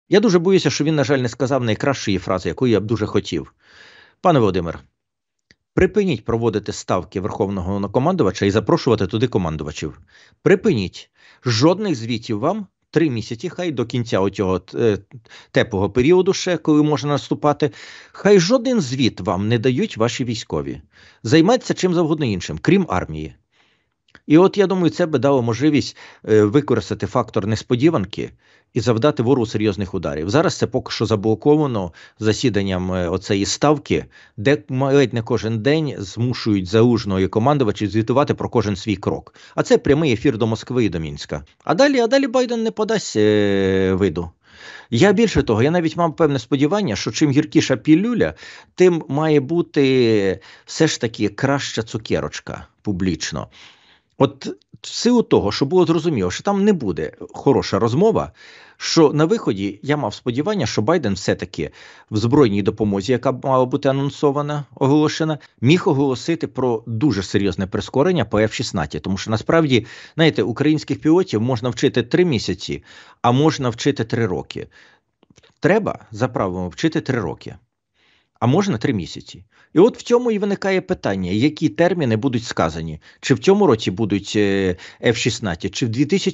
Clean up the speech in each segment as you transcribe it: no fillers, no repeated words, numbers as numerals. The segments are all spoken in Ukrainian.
Я дуже боюся, що він, на жаль, не сказав найкращої фрази, яку я б дуже хотів. Пане Володимир, припиніть проводити ставки Верховного Головнокомандувача і запрошувати туди командувачів. Припиніть. Жодних звітів вам 3 місяці, хай до кінця оцього теплого періоду ще, коли можна наступати, хай жоден звіт вам не дають ваші військові. Займайтеся чим завгодно іншим, крім армії. І от, я думаю, це би дало можливість використати фактор несподіванки і завдати ворогу серйозних ударів. Зараз це поки що заблоковано засіданням оцеї ставки, де ледь не кожен день змушують Залужного і командувачів звітувати про кожен свій крок. А це прямий ефір до Москви і до Мінська. А далі Байден не подасть виду. Я більше того, я навіть мав певне сподівання, що чим гіркіша пілюля, тим має бути все ж таки краща цукерочка публічно. От в силу того, що було зрозуміло, що там не буде хороша розмова, що на виході я мав сподівання, що Байден все-таки в збройній допомозі, яка мала бути анонсована, оголошена, міг оголосити про дуже серйозне прискорення по F-16. Тому що насправді, знаєте, українських пілотів можна вчити 3 місяці, а можна вчити 3 роки. Треба за правилом вчити 3 роки. А можна 3 місяці. І от в цьому і виникає питання, які терміни будуть сказані. Чи в цьому році будуть F-16, чи в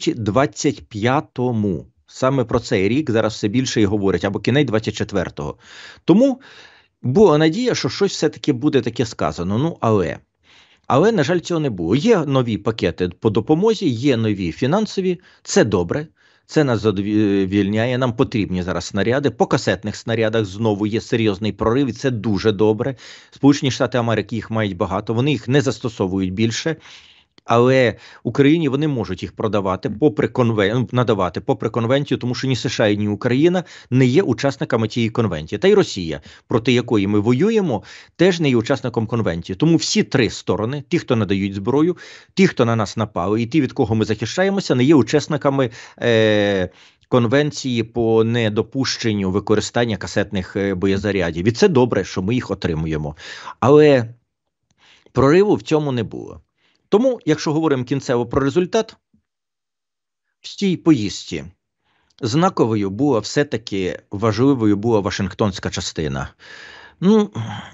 2025-му. Саме про цей рік зараз все більше і говорять, або кінець 24-го. Тому була надія, що щось все-таки буде таке сказано. Ну, але, на жаль, цього не було. Є нові пакети по допомозі, є нові фінансові, це добре. Це нас задовільняє, нам потрібні зараз снаряди. По касетних снарядах знову є серйозний прорив, і це дуже добре. Сполучені Штати Америки їх мають багато, вони їх не застосовують більше. Але Україні вони можуть їх продавати, надавати попри конвенцію, тому що ні США, ні Україна не є учасниками цієї конвенції. Та й Росія, проти якої ми воюємо, теж не є учасником конвенції. Тому всі 3 сторони, ті, хто надають зброю, ті, хто на нас напали, і ті, від кого ми захищаємося, не є учасниками конвенції по недопущенню використання касетних боєзарядів. І це добре, що ми їх отримуємо. Але прориву в цьому не було. Тому, якщо говоримо кінцево про результат, в цій поїздці знаковою була все-таки, важливою була Вашингтонська частина. Ну,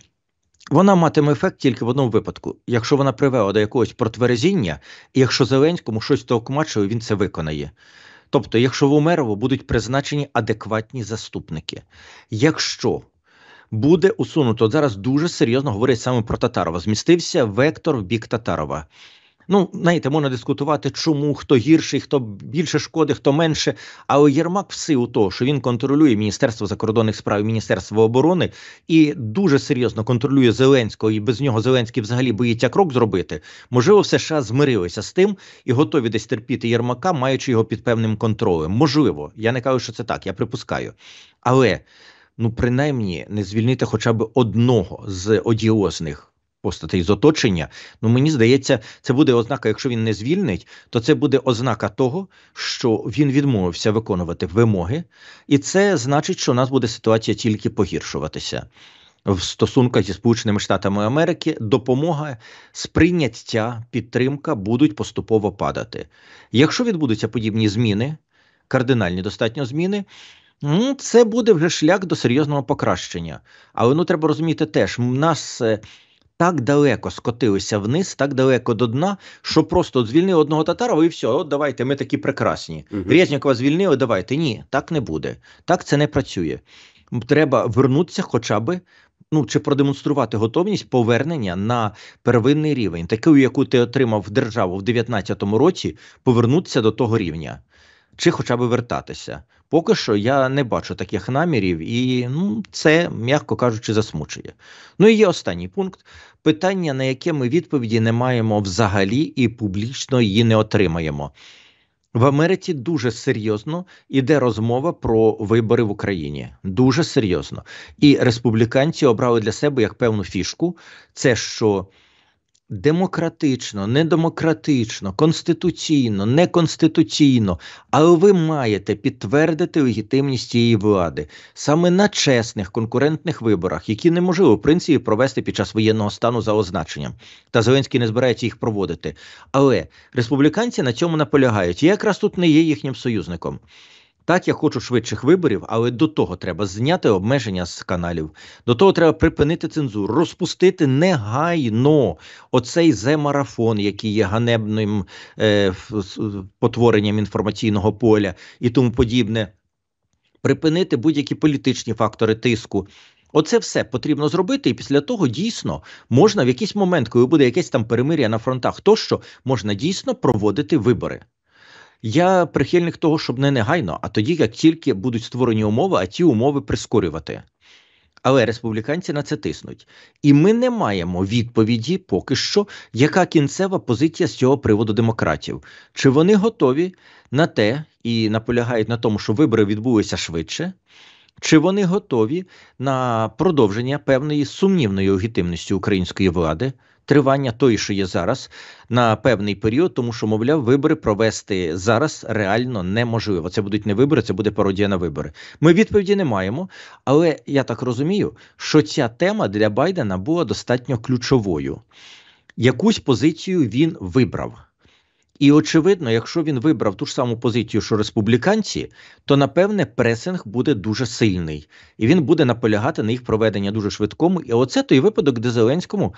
вона матиме ефект тільки в одному випадку. Якщо вона привела до якогось протверезіння, і якщо Зеленському щось толкмачило, він це виконає. Тобто, якщо в Умерово будуть призначені адекватні заступники. Якщо буде усунуто, от зараз дуже серйозно говорять саме про Татарова, змістився вектор в бік Татарова. Ну, знаєте, можна дискутувати, чому, хто гірший, хто більше шкоди, хто менше, але Єрмак в силу того, що він контролює Міністерство закордонних справ, Міністерство оборони і дуже серйозно контролює Зеленського, і без нього Зеленський взагалі боїться крок зробити, можливо, в США змирилися з тим і готові десь терпіти Єрмака, маючи його під певним контролем. Можливо, я не кажу, що це так, я припускаю. Але, ну, принаймні, не звільнити хоча б одного з одіозних постатей з оточення, ну, мені здається, це буде ознака, якщо він не звільнить, то це буде ознака того, що він відмовився виконувати вимоги, і це значить, що у нас буде ситуація тільки погіршуватися. В стосунках зі Сполученими Штатами Америки допомога, сприйняття, підтримка будуть поступово падати. Якщо відбудуться подібні зміни, кардинальні достатньо зміни, це буде вже шлях до серйозного покращення. Але, ну, треба розуміти теж, у нас так далеко скотилися вниз, так далеко до дна, що просто звільнили одного Татарова і все, от давайте, ми такі прекрасні. Резнікова звільнили, давайте. Ні, так не буде. Так це не працює. Треба вернутися хоча б, ну, чи продемонструвати готовність повернення на первинний рівень. Таку, яку ти отримав державу в 2019 році, повернутися до того рівня. Чи хоча б вертатися. Поки що я не бачу таких намірів і, ну, це, м'яко кажучи, засмучує. Ну і є останній пункт. Питання, на яке ми відповіді не маємо взагалі і публічно її не отримаємо. В Америці дуже серйозно іде розмова про вибори в Україні. Дуже серйозно. І республіканці обрали для себе як певну фішку. Це що демократично, недемократично, конституційно, неконституційно, але ви маєте підтвердити легітимність цієї влади саме на чесних конкурентних виборах, які неможливо, в принципі, провести під час воєнного стану за означенням. Та Зеленський не збирається їх проводити. Але республіканці на цьому наполягають. Я якраз тут не є їхнім союзником. Так, я хочу швидших виборів, але до того треба зняти обмеження з каналів, до того треба припинити цензуру, розпустити негайно оцей зе-марафон, який є ганебним потворенням інформаційного поля і тому подібне, припинити будь-які політичні фактори тиску. Оце все потрібно зробити, і після того дійсно можна в якийсь момент, коли буде якесь там перемир'я на фронтах, тощо можна дійсно проводити вибори. Я прихильник того, щоб не негайно, а тоді, як тільки будуть створені умови, а ті умови прискорювати. Але республіканці на це тиснуть. І ми не маємо відповіді поки що, яка кінцева позиція з цього приводу демократів. Чи вони готові на те і наполягають на тому, що вибори відбулися швидше, чи вони готові на продовження певної сумнівної легітимності української влади, тривання тої, що є зараз, на певний період, тому що, мовляв, вибори провести зараз реально неможливо. Це будуть не вибори, це буде пародія на вибори. Ми відповіді не маємо, але я так розумію, що ця тема для Байдена була достатньо ключовою. Якусь позицію він вибрав. І, очевидно, якщо він вибрав ту ж саму позицію, що республіканці, то, напевне, пресинг буде дуже сильний. І він буде наполягати на їх проведення дуже швидкому. І оце той випадок, де Зеленському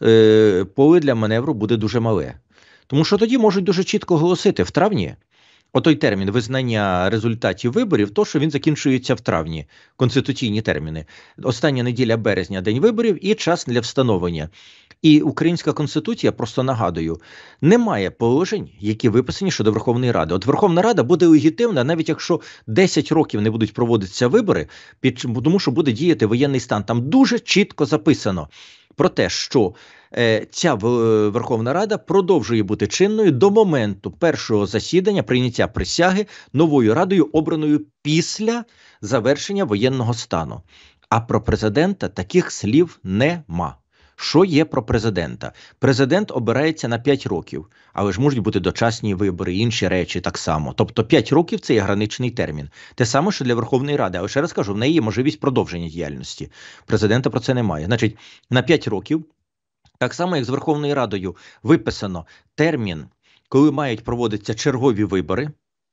поле для маневру буде дуже мале. Тому що тоді можуть дуже чітко оголосити в травні, отой термін визнання результатів виборів, то, що він закінчується в травні, конституційні терміни. Остання неділя березня – день виборів і час для встановлення. І Українська Конституція, просто нагадую, не має положень, які виписані щодо Верховної Ради. От Верховна Рада буде легітимна, навіть якщо 10 років не будуть проводитися вибори, тому що буде діяти воєнний стан. Там дуже чітко записано про те, що ця Верховна Рада продовжує бути чинною до моменту першого засідання, прийняття присяги новою Радою, обраною після завершення воєнного стану. А про президента таких слів нема. Що є про президента? Президент обирається на 5 років, але ж можуть бути дочасні вибори, інші речі так само. Тобто 5 років – це є граничний термін. Те саме, що для Верховної Ради. Але ще раз кажу, в неї є можливість продовження діяльності. Президента про це немає. Значить, на 5 років, так само, як з Верховною Радою виписано термін, коли мають проводитися чергові вибори,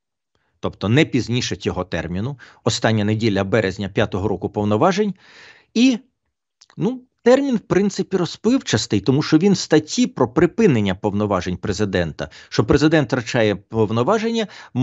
тобто не пізніше цього терміну, остання неділя березня 5-го року повноважень, і, термін, в принципі, розпливчастий, тому що він в статті про припинення повноважень президента, що президент втрачає повноваження в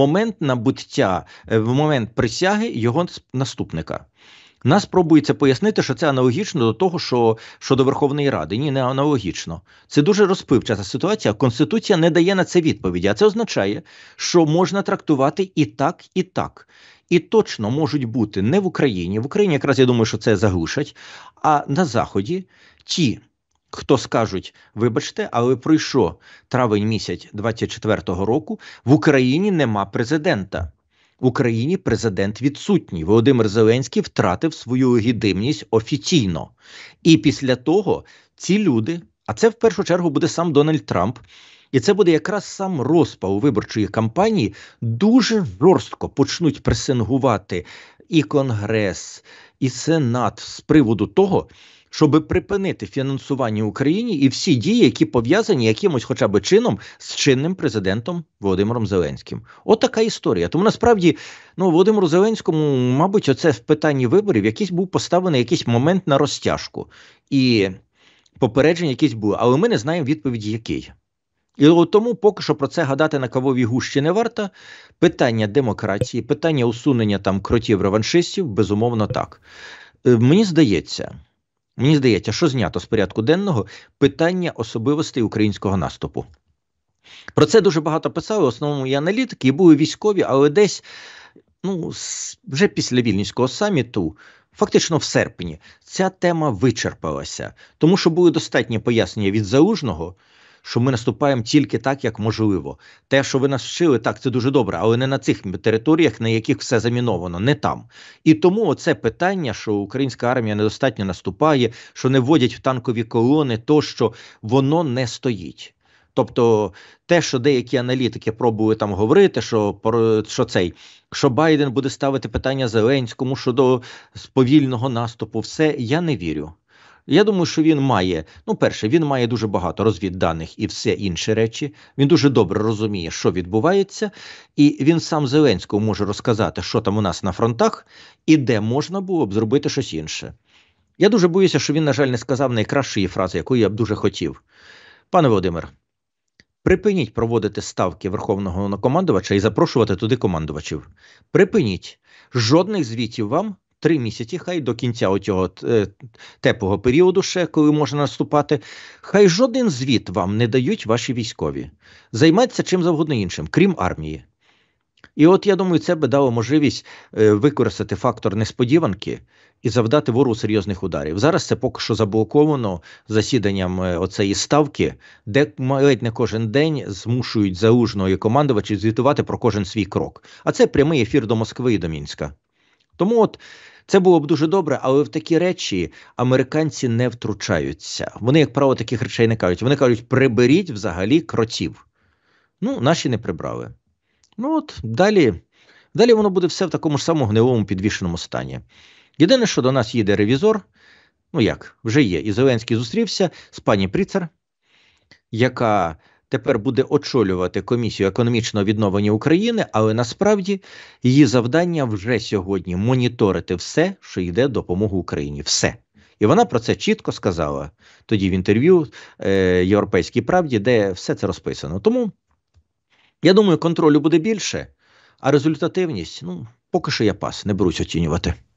момент присяги його наступника. Нас пробується пояснити, що це аналогічно до того, що щодо Верховної Ради. Ні, не аналогічно. Це дуже розпливчата ситуація. Конституція не дає на це відповіді. А це означає, що можна трактувати і так, і так. І точно можуть бути не в Україні. В Україні якраз, я думаю, що це заглушать. А на Заході ті, хто скажуть, вибачте, але пройшов травень місяць 24-го року, в Україні нема президента. В Україні президент відсутній. Володимир Зеленський втратив свою легітимність офіційно. І після того ці люди, а це в першу чергу буде сам Дональд Трамп, і це буде якраз сам розпал виборчої кампанії, дуже жорстко почнуть пресингувати і Конгрес, і Сенат з приводу того, щоб припинити фінансування Україні і всі дії, які пов'язані якимось хоча б чином з чинним президентом Володимиром Зеленським. От така історія. Тому насправді, Володимиру Зеленському, мабуть, оце в питанні виборів якийсь був поставлений якийсь момент на розтяжку. І попередження якісь були, але ми не знаємо відповіді який. І тому поки що про це гадати на кавовій гущі не варто. Питання демократії, питання усунення там кротів-реваншистів, безумовно так. Мені здається, що знято з порядку денного питання особливостей українського наступу. Про це дуже багато писали, в основному і аналітики, і були військові, але десь, вже після Вільнюського саміту, фактично в серпні, ця тема вичерпалася. Тому що були достатні пояснення від Залужного, що ми наступаємо тільки так, як можливо. Те, що ви нас вчили, так, це дуже добре, але не на цих територіях, на яких все заміновано, не там. І тому оце питання, що українська армія недостатньо наступає, що не вводять в танкові колони, то, що воно не стоїть. Тобто те, що деякі аналітики пробують там говорити, що Байден буде ставити питання Зеленському щодо повільного наступу, все, я не вірю. Я думаю, що він має, ну, перше, він має дуже багато розвідданих і все інші речі. Він дуже добре розуміє, що відбувається, і він сам Зеленському може розказати, що там у нас на фронтах, і де можна було б зробити щось інше. Я дуже боюся, що він, на жаль, не сказав найкращої фрази, яку я б дуже хотів. Пане Володимир, припиніть проводити ставки Верховного Головнокомандувача і запрошувати туди командувачів. Припиніть. Жодних звітів вам 3 місяці, хай до кінця оцього теплого періоду ще, коли можна наступати, хай жоден звіт вам не дають ваші військові. Займайтеся чим завгодно іншим, крім армії. І от, я думаю, це би дало можливість використати фактор несподіванки і завдати ворогу серйозних ударів. Зараз це поки що заблоковано засіданням оцеї ставки, де ледь не кожен день змушують Залужного і командувачів звітувати про кожен свій крок. А це прямий ефір до Москви і до Мінська. Тому от це було б дуже добре, але в такі речі американці не втручаються. Вони, як правило, таких речей не кажуть. Вони кажуть, приберіть взагалі кротів. Ну, наші не прибрали. Ну от, далі воно буде все в такому ж самому гнилому підвішеному стані. Єдине, що до нас їде ревізор, ну як, вже є, і Зеленський зустрівся з пані Пріцер, яка тепер буде очолювати комісію економічного відновлення України, але насправді її завдання вже сьогодні моніторити все, що йде допомогу Україні. Все. І вона про це чітко сказала тоді в інтерв'ю «Європейській правді», де все це розписано. Тому, я думаю, контролю буде більше, а результативність, ну, поки що я пас, не берусь оцінювати.